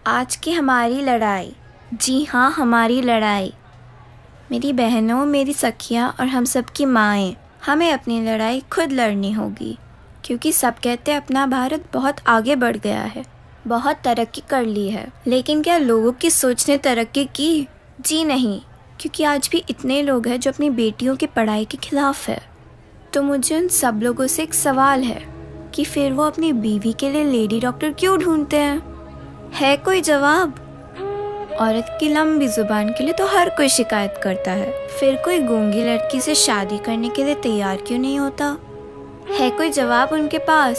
आज की हमारी लड़ाई, जी हाँ हमारी लड़ाई, मेरी बहनों, मेरी सखियाँ और हम सब की माएँ, हमें अपनी लड़ाई खुद लड़नी होगी। क्योंकि सब कहते हैं अपना भारत बहुत आगे बढ़ गया है, बहुत तरक्की कर ली है, लेकिन क्या लोगों की सोच ने तरक्की की? जी नहीं, क्योंकि आज भी इतने लोग हैं जो अपनी बेटियों की पढ़ाई के खिलाफ है। तो मुझे उन सब लोगों से एक सवाल है कि फिर वो अपनी बीवी के लिए लेडी डॉक्टर क्यों ढूंढते हैं? है कोई जवाब? औरत की लंबी जुबान के लिए तो हर कोई शिकायत करता है, फिर कोई गूंगी लड़की से शादी करने के लिए तैयार क्यों नहीं होता? है कोई जवाब उनके पास?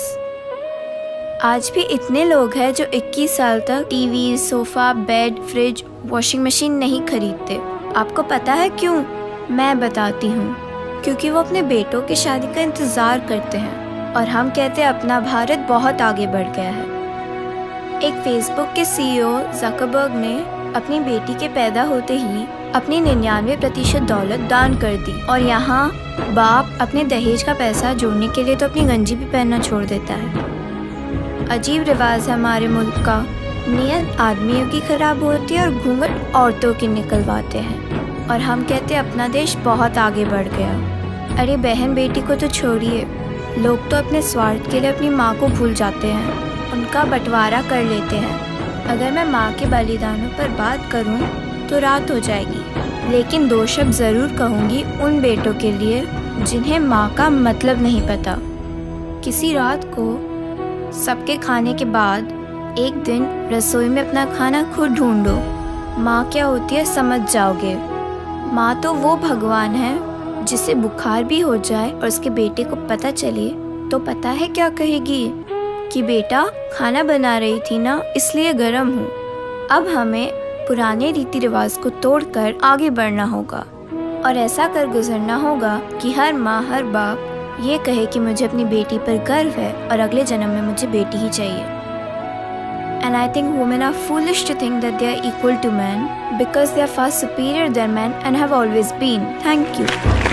आज भी इतने लोग हैं जो 21 साल तक TV, sofa, bed, fridge, washing machine नहीं खरीदते। आपको पता है क्यों? मैं बताती हूँ। क्योंकि वो अपने बेटों की शादी का इंतजार करते हैं और हम कहते हैं अपना भारत बहुत आगे बढ़ गया है। एक फेसबुक के CEO ज़करबर्ग ने अपनी बेटी के पैदा होते ही अपनी 99% दौलत दान कर दी, और यहाँ बाप अपने दहेज का पैसा जोड़ने के लिए तो अपनी गंजी भी पहनना छोड़ देता है। अजीब रिवाज है हमारे मुल्क का। नीयत आदमियों की खराब होती है और घूंघट औरतों की निकलवाते हैं, और हम कहते हैं अपना देश बहुत आगे बढ़ गया। अरे बहन बेटी को तो छोड़िए, लोग तो अपने स्वार्थ के लिए अपनी माँ को भूल जाते हैं, उनका बंटवारा कर लेते हैं। अगर मैं माँ के बलिदानों पर बात करूँ तो रात हो जाएगी, लेकिन 2 शब्द ज़रूर कहूँगी उन बेटों के लिए जिन्हें माँ का मतलब नहीं पता। किसी रात को सबके खाने के बाद एक दिन रसोई में अपना खाना खुद ढूंढो। माँ क्या होती है समझ जाओगे। माँ तो वो भगवान है जिसे बुखार भी हो जाए और उसके बेटे को पता चले तो पता है क्या कहेगी कि बेटा खाना बना रही थी ना, इसलिए गर्म हूँ। अब हमें पुराने रीति रिवाज को तोड़कर आगे बढ़ना होगा और ऐसा कर गुजरना होगा कि हर माँ हर बाप ये कहे कि मुझे अपनी बेटी पर गर्व है और अगले जन्म में मुझे बेटी ही चाहिए। And I think women are foolish to think that they are equal to men because they are far superior than men and have always been. Thank you.